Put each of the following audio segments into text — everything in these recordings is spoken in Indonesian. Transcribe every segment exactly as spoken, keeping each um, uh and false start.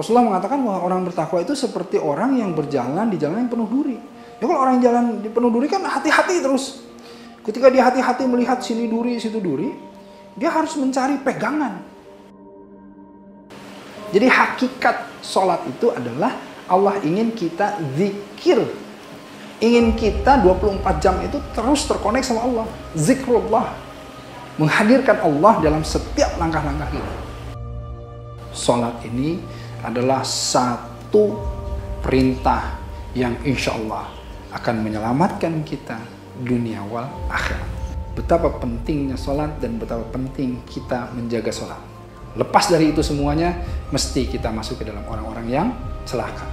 Rasulullah mengatakan bahwa orang bertakwa itu seperti orang yang berjalan di jalan yang penuh duri. Ya kalau orang yang jalan di penuh duri kan hati-hati terus. Ketika dia hati-hati melihat sini duri, situ duri, dia harus mencari pegangan. Jadi hakikat sholat itu adalah Allah ingin kita zikir. Ingin kita dua puluh empat jam itu terus terkonek sama Allah. Zikrullah. Menghadirkan Allah dalam setiap langkah-langkah kita. Sholat ini adalah satu perintah yang insya Allah akan menyelamatkan kita dunia wal akhirat. Betapa pentingnya sholat dan betapa penting kita menjaga sholat. Lepas dari itu semuanya, mesti kita masuk ke dalam orang-orang yang celaka.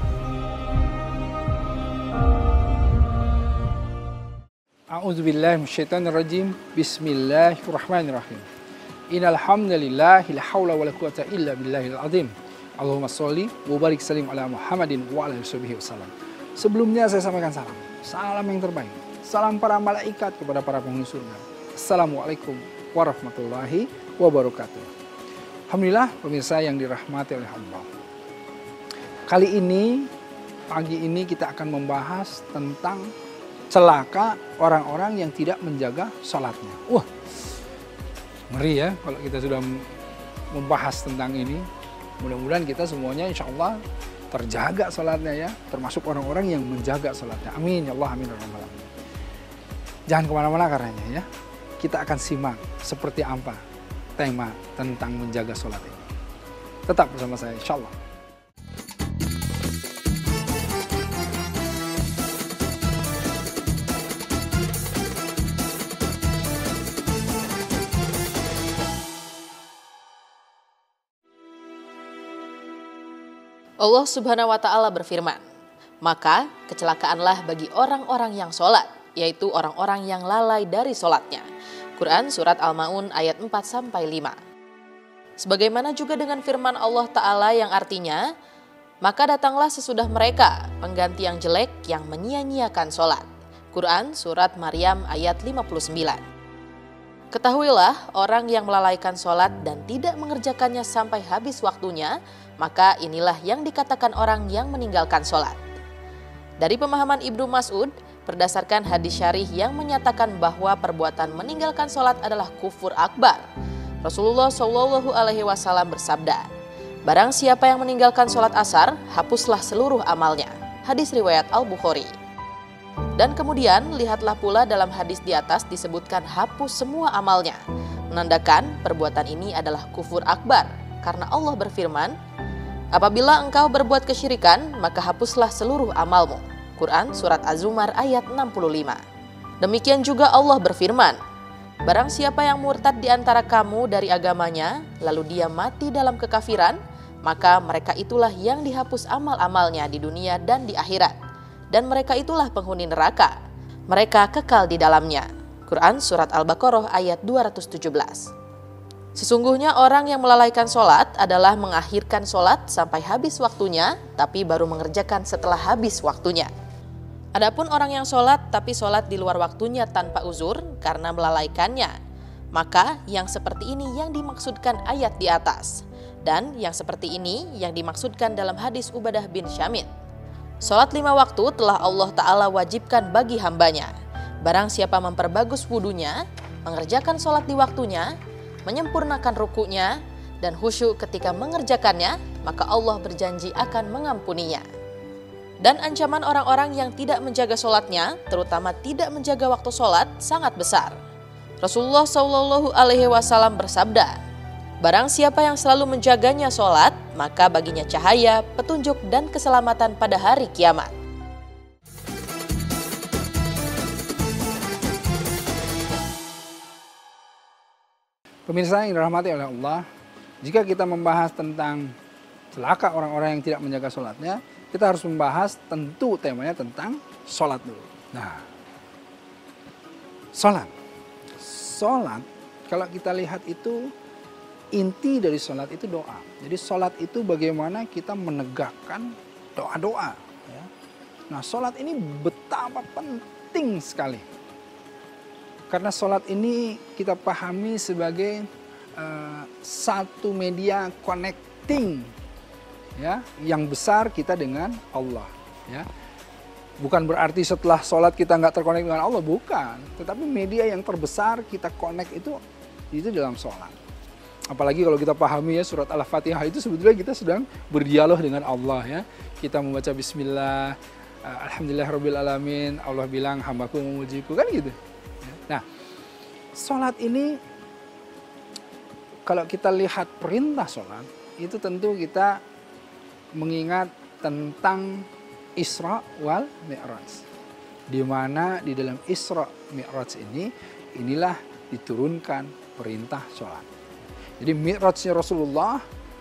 A'udzubillahi minasyaitonirrajim. Bismillahirrahmanirrahim. Innal hamdalillah la haula wala quwata illa billahil azim. Allahumma sholli wa barik salim ala Muhammadin wa ala alihi wasallam. Sebelumnya saya sampaikan salam. Salam yang terbaik. Salam para malaikat kepada para penghuni surga. Assalamualaikum warahmatullahi wabarakatuh. Alhamdulillah pemirsa yang dirahmati oleh Allah. Kali ini, pagi ini kita akan membahas tentang celaka orang-orang yang tidak menjaga sholatnya. Wah, ngeri ya kalau kita sudah membahas tentang ini. Mudah-mudahan kita semuanya insya Allah terjaga sholatnya ya. Termasuk orang-orang yang menjaga sholatnya. Amin ya Allah, amin ya rabbal alamin. Jangan kemana-mana karenanya ya. Kita akan simak seperti apa tema tentang menjaga sholat ini. Tetap bersama saya insya Allah. Allah Subhanahu wa Ta'ala berfirman, maka kecelakaanlah bagi orang-orang yang sholat, yaitu orang-orang yang lalai dari sholatnya. Quran Surat Al-Ma'un ayat empat sampai lima. Sebagaimana juga dengan firman Allah Ta'ala yang artinya, maka datanglah sesudah mereka pengganti yang jelek yang menyia-nyiakan sholat. Quran Surat Maryam ayat lima puluh sembilan. Ketahuilah orang yang melalaikan sholat dan tidak mengerjakannya sampai habis waktunya, maka inilah yang dikatakan orang yang meninggalkan sholat. Dari pemahaman Ibnu Mas'ud, berdasarkan hadis syarih yang menyatakan bahwa perbuatan meninggalkan sholat adalah kufur akbar. Rasulullah shallallahu alaihi wasallam bersabda, barang siapa yang meninggalkan sholat asar, hapuslah seluruh amalnya. Hadis riwayat Al-Bukhari. Dan kemudian lihatlah pula dalam hadis di atas disebutkan hapus semua amalnya. Menandakan perbuatan ini adalah kufur akbar. Karena Allah berfirman, apabila engkau berbuat kesyirikan, maka hapuslah seluruh amalmu. Quran Surat Az-Zumar ayat enam puluh lima. Demikian juga Allah berfirman, barang siapa yang murtad di antara kamu dari agamanya, lalu dia mati dalam kekafiran, maka mereka itulah yang dihapus amal-amalnya di dunia dan di akhirat. Dan mereka itulah penghuni neraka. Mereka kekal di dalamnya. Quran Surat Al-Baqarah ayat dua ratus tujuh belas. Sesungguhnya orang yang melalaikan sholat adalah mengakhirkan sholat sampai habis waktunya, tapi baru mengerjakan setelah habis waktunya. Adapun orang yang sholat tapi sholat di luar waktunya tanpa uzur karena melalaikannya, maka yang seperti ini yang dimaksudkan ayat di atas. Dan yang seperti ini yang dimaksudkan dalam hadis Ubadah bin Syamit. Sholat lima waktu telah Allah Ta'ala wajibkan bagi hambanya. Barang siapa memperbagus wudunya, mengerjakan sholat di waktunya, menyempurnakan rukunya, dan khusyuk ketika mengerjakannya, maka Allah berjanji akan mengampuninya. Dan ancaman orang-orang yang tidak menjaga sholatnya, terutama tidak menjaga waktu sholat, sangat besar. Rasulullah shallallahu alaihi wasallam bersabda, barang siapa yang selalu menjaganya sholat, maka baginya cahaya, petunjuk, dan keselamatan pada hari kiamat. Pemirsa yang dirahmati oleh Allah, jika kita membahas tentang celaka orang-orang yang tidak menjaga sholatnya, kita harus membahas tentu temanya tentang sholat dulu. Nah, sholat. Sholat, kalau kita lihat itu, inti dari sholat itu doa. Jadi sholat itu bagaimana kita menegakkan doa-doa. Ya. Nah sholat ini betapa penting sekali. Karena sholat ini kita pahami sebagai uh, satu media connecting ya, yang besar kita dengan Allah, ya. Bukan berarti setelah sholat kita nggak terkonek dengan Allah, bukan. Tetapi media yang terbesar kita connect itu itu dalam sholat. Apalagi kalau kita pahami ya surat Al-Fatihah itu sebetulnya kita sedang berdialog dengan Allah, ya. Kita membaca Bismillah, Alhamdulillahirrabbilalamin, Allah bilang hambaku memujiku, kan gitu. Nah, sholat ini kalau kita lihat perintah sholat itu tentu kita mengingat tentang Isra wal Mi'raj, di mana di dalam Isra Mi'raj ini inilah diturunkan perintah sholat. Jadi Mi'rajnya Rasulullah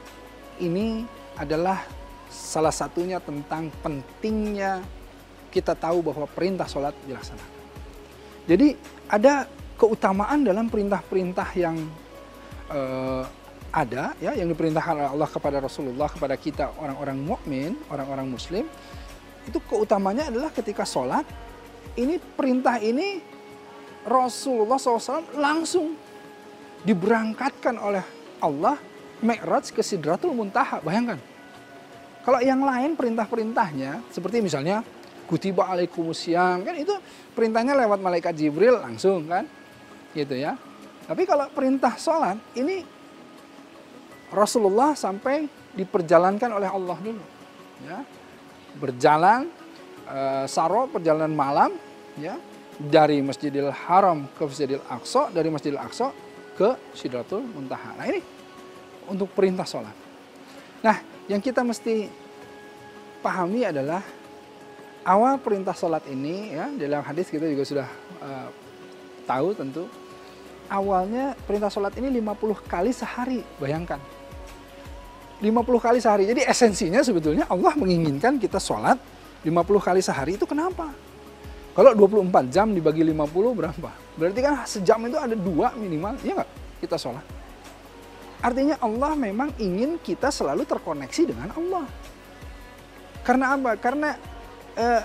ini adalah salah satunya tentang pentingnya kita tahu bahwa perintah sholat dilaksanakan. Jadi ada keutamaan dalam perintah-perintah yang uh, ada, ya, yang diperintahkan oleh Allah kepada Rasulullah, kepada kita orang-orang mukmin, orang-orang muslim. Itu keutamanya adalah ketika sholat, ini perintah ini Rasulullah shallallahu alaihi wasallam langsung diberangkatkan oleh Allah Mi'raj ke Sidratul Muntaha. Bayangkan, kalau yang lain perintah-perintahnya seperti misalnya kutiba alaikumusiyam, kan itu perintahnya lewat malaikat Jibril langsung, kan gitu, ya. Tapi kalau perintah sholat ini Rasulullah sampai diperjalankan oleh Allah dulu, ya. Berjalan uh, saro, perjalanan malam, ya, dari Masjidil Haram ke Masjidil Aqsa, dari Masjidil Aqsa ke Sidratul Muntaha. Nah, ini untuk perintah sholat. Nah, yang kita mesti pahami adalah awal perintah sholat ini, ya, dalam hadis kita juga sudah uh, tahu tentu. Awalnya perintah sholat ini lima puluh kali sehari, bayangkan. lima puluh kali sehari, jadi esensinya sebetulnya Allah menginginkan kita sholat lima puluh kali sehari. Itu kenapa? Kalau dua puluh empat jam dibagi lima puluh berapa? Berarti kan sejam itu ada dua minimal, ya nggak? Kita sholat. Artinya Allah memang ingin kita selalu terkoneksi dengan Allah. Karena apa? Karena uh,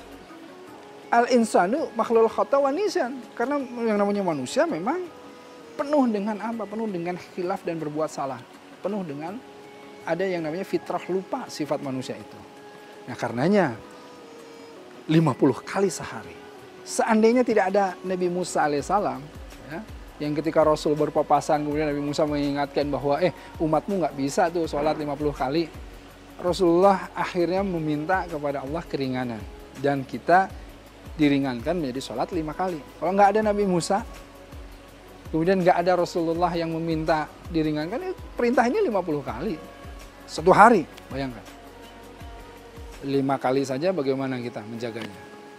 al-insanu makhlul khata wa nisan. Karena yang namanya manusia memang penuh dengan apa? Penuh dengan khilaf dan berbuat salah. Penuh dengan ada yang namanya fitrah lupa, sifat manusia itu. Nah, karenanya lima puluh kali sehari. Seandainya tidak ada Nabi Musa alaihissalam, ya, yang ketika Rasul berpapasan kemudian Nabi Musa mengingatkan bahwa eh umatmu nggak bisa tuh sholat lima puluh kali. Rasulullah akhirnya meminta kepada Allah keringanan dan kita diringankan menjadi sholat lima kali. Kalau nggak ada Nabi Musa, kemudian nggak ada Rasulullah yang meminta diringankan, perintahnya lima puluh kali. Satu hari, bayangkan. Lima kali saja bagaimana kita menjaganya.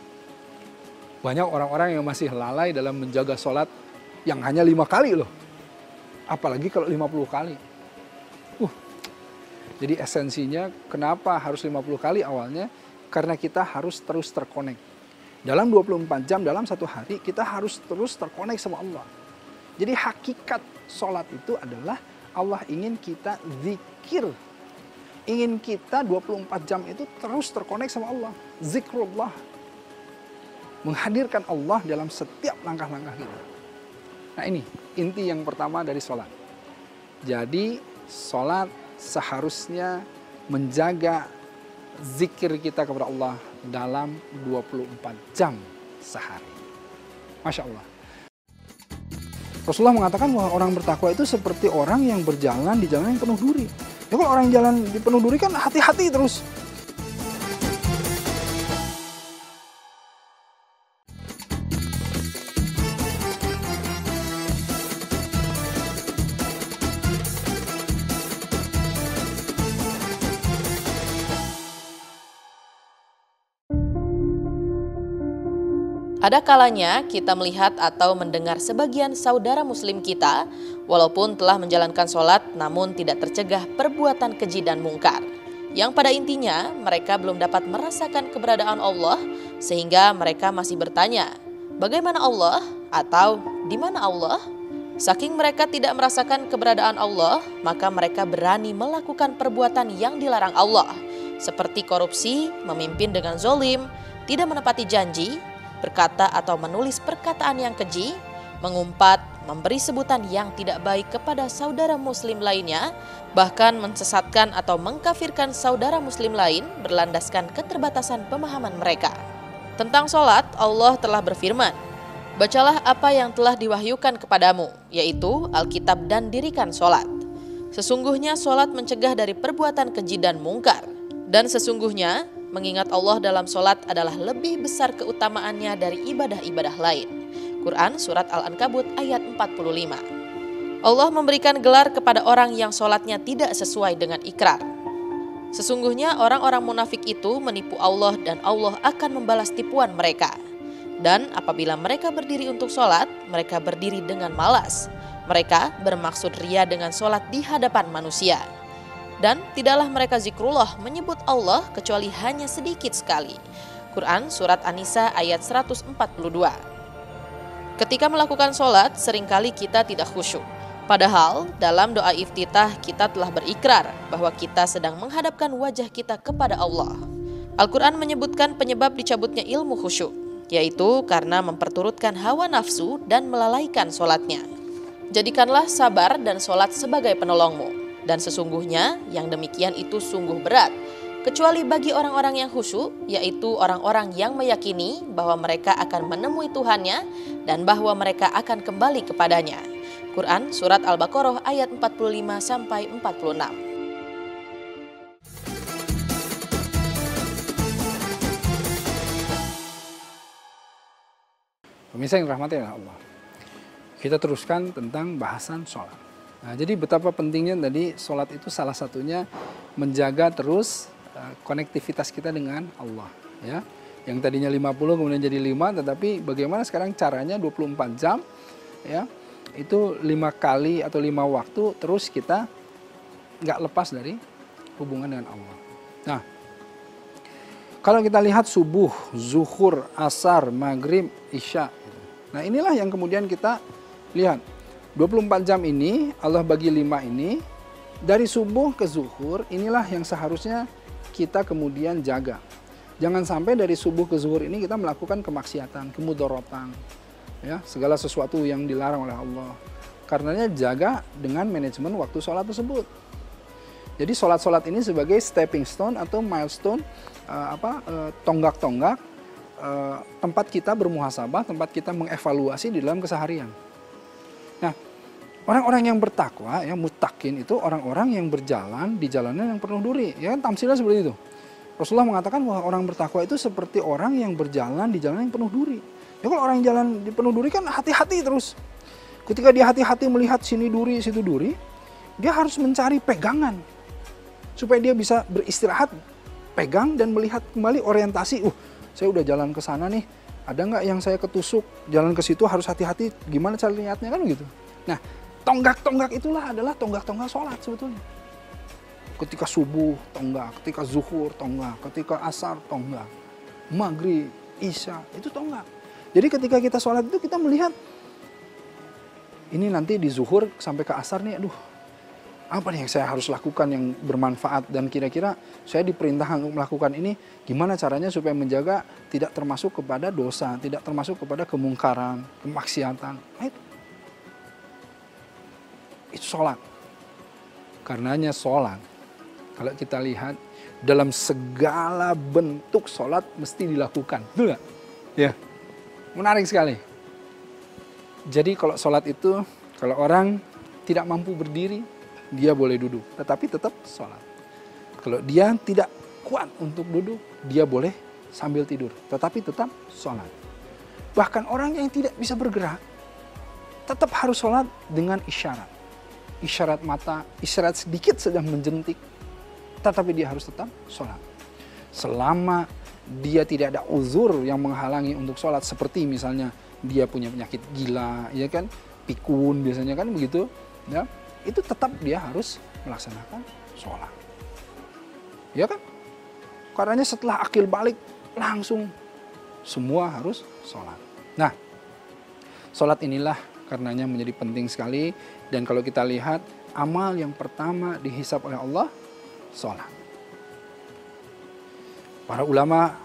Banyak orang-orang yang masih lalai dalam menjaga sholat yang hanya lima kali loh. Apalagi kalau lima puluh kali. Uh, jadi esensinya kenapa harus lima puluh kali awalnya? Karena kita harus terus terkonek. Dalam dua puluh empat jam, dalam satu hari, kita harus terus terkonek sama Allah. Jadi hakikat sholat itu adalah Allah ingin kita zikir. Ingin kita dua puluh empat jam itu terus terkonek sama Allah. Zikrullah. Menghadirkan Allah dalam setiap langkah-langkah kita. Nah, ini inti yang pertama dari sholat. Jadi sholat seharusnya menjaga zikir kita kepada Allah dalam dua puluh empat jam sehari. Masya Allah. Rasulullah mengatakan bahwa orang bertakwa itu seperti orang yang berjalan di jalan yang penuh duri. Ya, kalau orang yang jalan di penuh duri kan hati-hati terus. Ada kalanya kita melihat atau mendengar sebagian saudara muslim kita, walaupun telah menjalankan sholat, namun tidak tercegah perbuatan keji dan mungkar. Yang pada intinya mereka belum dapat merasakan keberadaan Allah, sehingga mereka masih bertanya, bagaimana Allah? Atau di mana Allah? Saking mereka tidak merasakan keberadaan Allah, maka mereka berani melakukan perbuatan yang dilarang Allah, seperti korupsi, memimpin dengan zolim, tidak menepati janji, berkata atau menulis perkataan yang keji, mengumpat, memberi sebutan yang tidak baik kepada saudara muslim lainnya, bahkan mensesatkan atau mengkafirkan saudara muslim lain berlandaskan keterbatasan pemahaman mereka. Tentang sholat, Allah telah berfirman, "Bacalah apa yang telah diwahyukan kepadamu, yaitu Alkitab, dan dirikan sholat. Sesungguhnya sholat mencegah dari perbuatan keji dan mungkar, dan sesungguhnya mengingat Allah dalam sholat adalah lebih besar keutamaannya dari ibadah-ibadah lain." Quran Surat Al-Ankabut ayat empat puluh lima. Allah memberikan gelar kepada orang yang sholatnya tidak sesuai dengan ikrar. Sesungguhnya orang-orang munafik itu menipu Allah dan Allah akan membalas tipuan mereka. Dan apabila mereka berdiri untuk sholat, mereka berdiri dengan malas. Mereka bermaksud ria dengan sholat di hadapan manusia. Dan tidaklah mereka zikrullah menyebut Allah kecuali hanya sedikit sekali. Quran Surat An-Nisa ayat seratus empat puluh dua. Ketika melakukan sholat, seringkali kita tidak khusyuk. Padahal dalam doa iftitah kita telah berikrar bahwa kita sedang menghadapkan wajah kita kepada Allah. Al-Quran menyebutkan penyebab dicabutnya ilmu khusyuk, yaitu karena memperturutkan hawa nafsu dan melalaikan sholatnya. Jadikanlah sabar dan sholat sebagai penolongmu. Dan sesungguhnya yang demikian itu sungguh berat, kecuali bagi orang-orang yang khusyuk, yaitu orang-orang yang meyakini bahwa mereka akan menemui Tuhannya dan bahwa mereka akan kembali kepadanya. Quran Surat Al-Baqarah ayat empat puluh lima sampai empat puluh enam. Pemirsa yang dirahmati oleh Allah, kita teruskan tentang bahasan sholat. Nah, jadi betapa pentingnya tadi sholat itu salah satunya menjaga terus uh, konektivitas kita dengan Allah. Ya, yang tadinya lima puluh kemudian jadi lima, tetapi bagaimana sekarang caranya dua puluh empat jam, ya, itu lima kali atau lima waktu terus kita nggak lepas dari hubungan dengan Allah. Nah, kalau kita lihat subuh, zuhur, asar, maghrib, isya, nah inilah yang kemudian kita lihat. dua puluh empat jam ini Allah bagi lima ini, dari subuh ke zuhur inilah yang seharusnya kita kemudian jaga. Jangan sampai dari subuh ke zuhur ini kita melakukan kemaksiatan, kemudorotan, ya, segala sesuatu yang dilarang oleh Allah. Karenanya jaga dengan manajemen waktu sholat tersebut. Jadi sholat-sholat ini sebagai stepping stone atau milestone, uh, apa uh, tonggak-tonggak uh, tempat kita bermuhasabah, tempat kita mengevaluasi di dalam keseharian. Nah, orang-orang yang bertakwa, yang muttaqin itu orang-orang yang berjalan di jalanan yang penuh duri. Ya kan tamsilnya seperti itu. Rasulullah mengatakan bahwa orang bertakwa itu seperti orang yang berjalan di jalan yang penuh duri. Ya kalau orang yang jalan di penuh duri kan hati-hati terus. Ketika dia hati-hati melihat sini duri, situ duri, dia harus mencari pegangan. Supaya dia bisa beristirahat, pegang dan melihat kembali orientasi. Uh, saya udah jalan ke sana nih. Ada nggak yang saya ketusuk, jalan ke situ harus hati-hati, gimana cara lihatnya kan gitu. Nah, tonggak-tonggak itulah adalah tonggak-tonggak sholat sebetulnya. Ketika subuh, tonggak. Ketika zuhur, tonggak. Ketika asar, tonggak. Maghrib, isya, itu tonggak. Jadi ketika kita sholat itu kita melihat, ini nanti di zuhur sampai ke asar nih, aduh, apa nih yang saya harus lakukan yang bermanfaat, dan kira-kira saya diperintahkan untuk melakukan ini, gimana caranya supaya menjaga tidak termasuk kepada dosa, tidak termasuk kepada kemungkaran, kemaksiatan. Nah, itu. Itu sholat. Karenanya sholat, kalau kita lihat dalam segala bentuk sholat mesti dilakukan, betul nggak? Ya, menarik sekali. Jadi kalau sholat itu, kalau orang tidak mampu berdiri, dia boleh duduk, tetapi tetap sholat. Kalau dia tidak kuat untuk duduk, dia boleh sambil tidur, tetapi tetap sholat. Bahkan orang yang tidak bisa bergerak, tetap harus sholat dengan isyarat. Isyarat mata, isyarat sedikit sedang menjentik, tetapi dia harus tetap sholat. Selama dia tidak ada uzur yang menghalangi untuk sholat, seperti misalnya dia punya penyakit gila, ya kan, pikun biasanya kan begitu, ya. Itu tetap dia harus melaksanakan sholat. Ya kan? Karena setelah akil balik, langsung semua harus sholat. Nah, sholat inilah karenanya menjadi penting sekali. Dan kalau kita lihat, amal yang pertama dihisab oleh Allah, sholat. Para ulama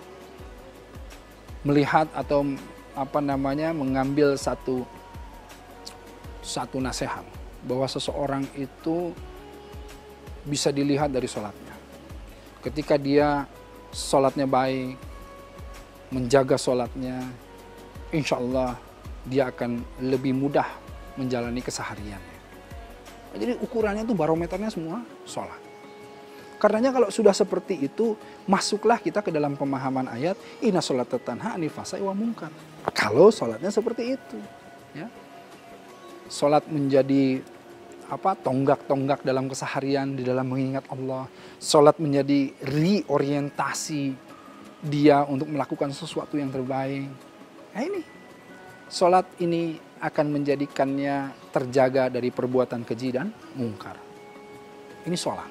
melihat atau apa namanya mengambil satu satu nasihat bahwa seseorang itu bisa dilihat dari sholatnya. Ketika dia sholatnya baik, menjaga sholatnya, insya Allah dia akan lebih mudah menjalani kesehariannya. Jadi ukurannya itu barometernya semua sholat. Karenanya kalau sudah seperti itu, masuklah kita ke dalam pemahaman ayat inna sholata tanha anil fahsya'i wal munkar. Kalau sholatnya seperti itu, ya. Sholat menjadi apa tonggak-tonggak dalam keseharian di dalam mengingat Allah. Sholat menjadi reorientasi dia untuk melakukan sesuatu yang terbaik. Nah ini, sholat ini akan menjadikannya terjaga dari perbuatan keji dan mungkar. Ini sholat.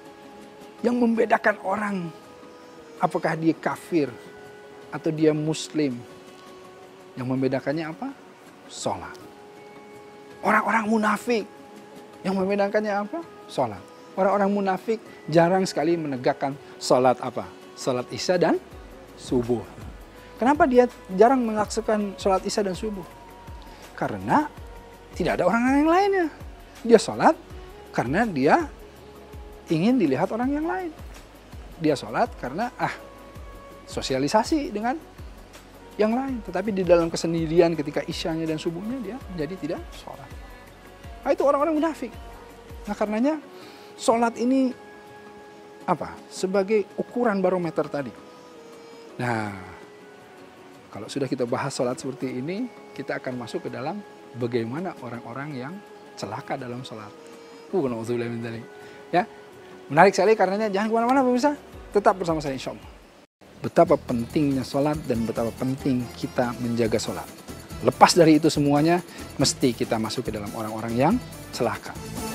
Yang membedakan orang, apakah dia kafir atau dia muslim. Yang membedakannya apa? Sholat. Orang-orang munafik, yang membedakannya apa? Sholat. Orang-orang munafik jarang sekali menegakkan sholat apa? Sholat isya dan subuh. Kenapa dia jarang melaksanakan sholat isya dan subuh? Karena tidak ada orang yang lainnya. Dia sholat karena dia ingin dilihat orang yang lain. Dia sholat karena ah sosialisasi dengan yang lain. Tetapi di dalam kesendirian ketika isyanya dan subuhnya dia menjadi tidak sholat. Nah, itu orang-orang munafik. Nah karenanya sholat ini apa? Sebagai ukuran barometer tadi. Nah kalau sudah kita bahas sholat seperti ini, kita akan masuk ke dalam bagaimana orang-orang yang celaka dalam sholat. Uh, na'udzubillah min dzalik. Ya, menarik sekali karenanya jangan kemana-mana pemirsa. Tetap bersama saya insya Allah. Betapa pentingnya sholat dan betapa penting kita menjaga sholat. Lepas dari itu semuanya, mesti kita masuk ke dalam orang-orang yang celaka.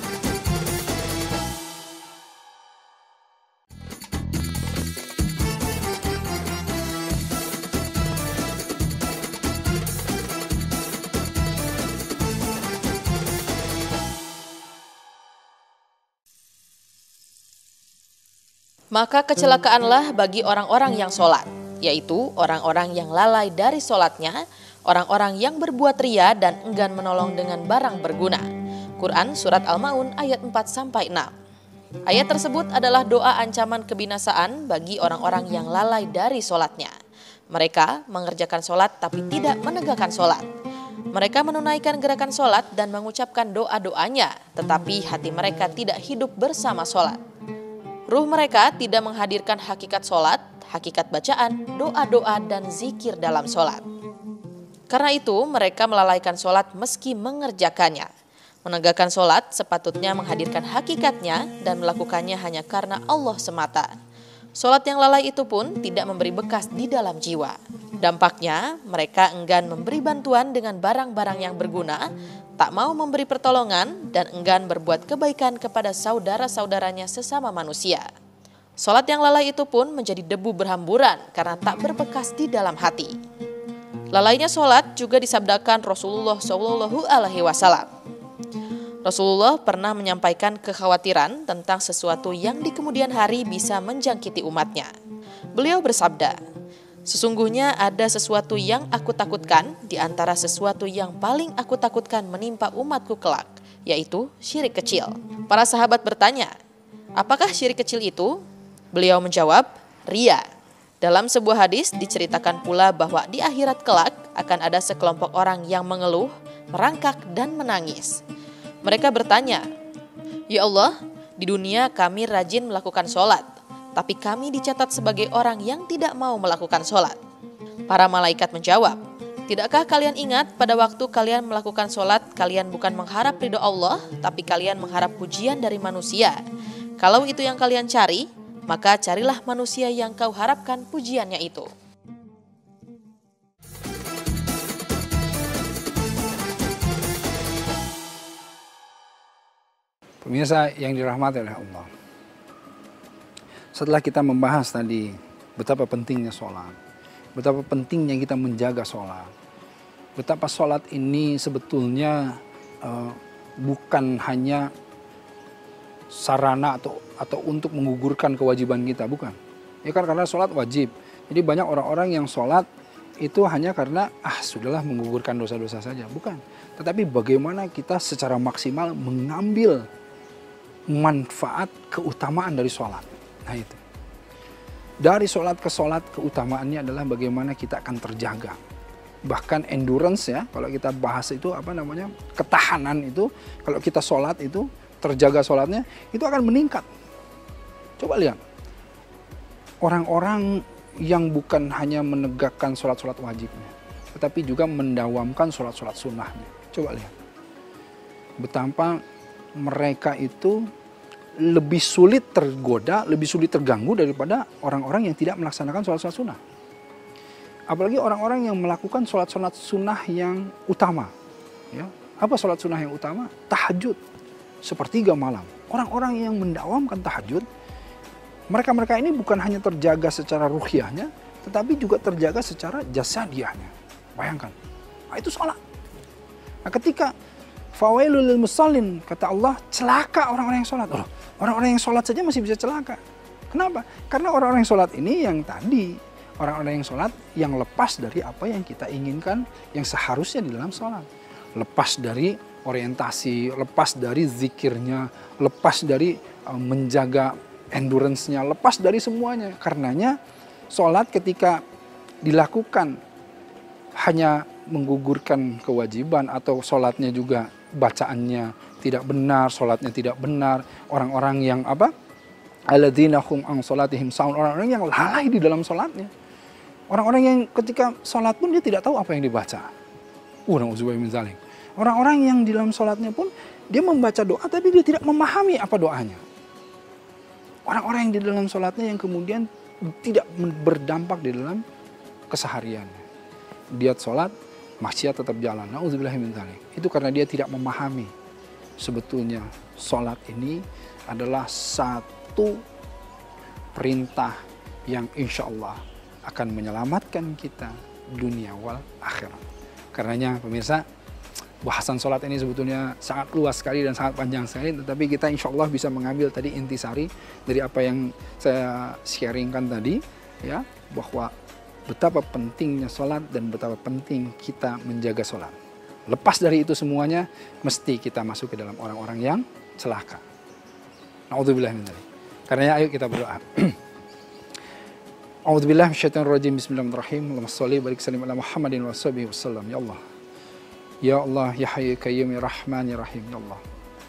Maka kecelakaanlah bagi orang-orang yang sholat, yaitu orang-orang yang lalai dari sholatnya, orang-orang yang berbuat ria dan enggan menolong dengan barang berguna. Quran Surat Al-Ma'un ayat empat sampai enam. Ayat tersebut adalah doa ancaman kebinasaan bagi orang-orang yang lalai dari sholatnya. Mereka mengerjakan sholat tapi tidak menegakkan sholat. Mereka menunaikan gerakan sholat dan mengucapkan doa-doanya, tetapi hati mereka tidak hidup bersama sholat. Ruh mereka tidak menghadirkan hakikat sholat, hakikat bacaan, doa-doa, dan zikir dalam sholat. Karena itu mereka melalaikan sholat meski mengerjakannya. Menegakkan sholat sepatutnya menghadirkan hakikatnya dan melakukannya hanya karena Allah semata. Sholat yang lalai itu pun tidak memberi bekas di dalam jiwa. Dampaknya mereka enggan memberi bantuan dengan barang-barang yang berguna, tak mau memberi pertolongan, dan enggan berbuat kebaikan kepada saudara-saudaranya sesama manusia. Sholat yang lalai itu pun menjadi debu berhamburan karena tak berbekas di dalam hati. Lalainya sholat juga disabdakan Rasulullah shallallahu alaihi wasallam. Rasulullah pernah menyampaikan kekhawatiran tentang sesuatu yang di kemudian hari bisa menjangkiti umatnya. Beliau bersabda, "Sesungguhnya ada sesuatu yang aku takutkan di antara sesuatu yang paling aku takutkan menimpa umatku kelak, yaitu syirik kecil." Para sahabat bertanya, "Apakah syirik kecil itu?" Beliau menjawab, "Ria." Dalam sebuah hadis diceritakan pula bahwa di akhirat kelak akan ada sekelompok orang yang mengeluh, merangkak, dan menangis. Mereka bertanya, "Ya Allah, di dunia kami rajin melakukan sholat, tapi kami dicatat sebagai orang yang tidak mau melakukan sholat." Para malaikat menjawab, "Tidakkah kalian ingat pada waktu kalian melakukan sholat, kalian bukan mengharap ridho Allah, tapi kalian mengharap pujian dari manusia? Kalau itu yang kalian cari, maka carilah manusia yang kau harapkan pujiannya itu." Pemirsa yang dirahmati oleh Allah. Setelah kita membahas tadi betapa pentingnya sholat, betapa pentingnya kita menjaga sholat, betapa sholat ini sebetulnya uh, bukan hanya sarana atau atau untuk menggugurkan kewajiban kita, bukan. Ya kan karena sholat wajib. Jadi banyak orang-orang yang sholat itu hanya karena ah sudahlah menggugurkan dosa-dosa saja, bukan. Tetapi bagaimana kita secara maksimal mengambil manfaat keutamaan dari sholat. Nah itu. Dari sholat ke sholat keutamaannya adalah bagaimana kita akan terjaga. Bahkan endurance ya, kalau kita bahas itu apa namanya, ketahanan itu, kalau kita sholat itu, terjaga sholatnya, itu akan meningkat. Coba lihat. Orang-orang yang bukan hanya menegakkan sholat-sholat wajibnya, tetapi juga mendawamkan sholat-sholat sunnahnya. Coba lihat. Betapa mereka itu lebih sulit tergoda, lebih sulit terganggu daripada orang-orang yang tidak melaksanakan sholat-sholat sunnah. Apalagi orang-orang yang melakukan sholat-sholat sunnah yang utama. Ya. Apa sholat sunnah yang utama? Tahajud, sepertiga malam. Orang-orang yang mendawamkan tahajud, mereka-mereka ini bukan hanya terjaga secara ruhiyahnya, tetapi juga terjaga secara jasadiahnya. Bayangkan, nah, itu sholat. Nah, ketika fawailul lil musallin, kata Allah, celaka orang-orang yang sholat. Oh, orang-orang yang sholat saja masih bisa celaka. Kenapa? Karena orang-orang yang sholat ini yang tadi, orang-orang yang sholat yang lepas dari apa yang kita inginkan, yang seharusnya di dalam sholat. Lepas dari orientasi, lepas dari zikirnya, lepas dari uh, menjaga endurance-nya, lepas dari semuanya. Karenanya sholat ketika dilakukan hanya menggugurkan kewajiban atau sholatnya juga bacaannya tidak benar, sholatnya tidak benar, orang-orang yang apa? Alladzina hum an sholatihim sahun, orang-orang yang lalai di dalam sholatnya. Orang-orang yang ketika sholat pun dia tidak tahu apa yang dibaca. Uh, na'udzubillah min dzalik. Orang-orang yang di dalam sholatnya pun dia membaca doa tapi dia tidak memahami apa doanya. Orang-orang yang di dalam sholatnya yang kemudian tidak berdampak di dalam kesehariannya. Dia sholat, maksiat tetap jalan. Na'udzubillah min dzalik. Itu karena dia tidak memahami. Sebetulnya sholat ini adalah satu perintah yang insya Allah akan menyelamatkan kita dunia wal akhirat. Karenanya pemirsa, bahasan sholat ini sebetulnya sangat luas sekali dan sangat panjang sekali, tetapi kita insya Allah bisa mengambil tadi intisari dari apa yang saya sharingkan tadi, ya, bahwa betapa pentingnya sholat dan betapa penting kita menjaga sholat. Lepas dari itu semuanya, mesti kita masuk ke dalam orang-orang yang celaka. Na'udzubillah min dzalik. Karenanya ayo kita berdoa. A'udzubillahi minasyaitonirrajim. Bismillahirrahmanirrahim. Allahumma shalli wa barik sallim ala Muhammadin wa sahbihi wasallam. Ya Allah. Ya Allah, ya Hayyu Qayyum ya Rahman ya Rahim, ya Allah.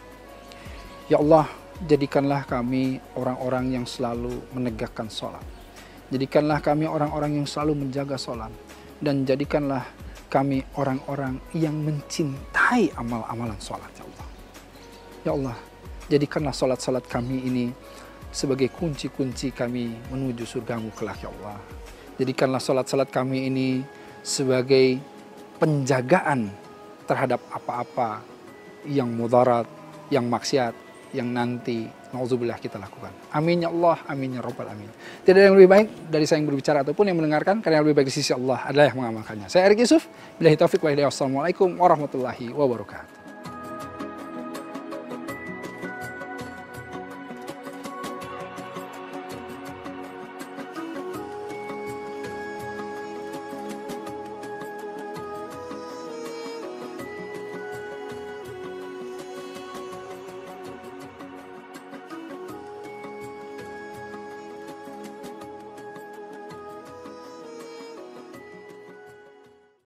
Ya Allah, jadikanlah kami orang-orang yang selalu menegakkan sholat. Jadikanlah kami orang-orang yang selalu menjaga sholat. Dan jadikanlah kami orang-orang yang mencintai amal-amalan sholat, ya Allah. Ya Allah, jadikanlah sholat-sholat kami ini sebagai kunci-kunci kami menuju surgamu kelak, ya Allah. Jadikanlah sholat-sholat kami ini sebagai penjagaan terhadap apa-apa yang mudarat, yang maksiat, yang nanti na'udzubillah kita lakukan. Amin ya Allah, amin ya rabbal alamin. Tidak ada yang lebih baik dari saya yang berbicara ataupun yang mendengarkan, karena yang lebih baik di sisi Allah adalah yang mengamalkannya. Saya Erik Yusuf, billahi taufiq wa hidayah. Wassalamualaikum warahmatullahi wabarakatuh.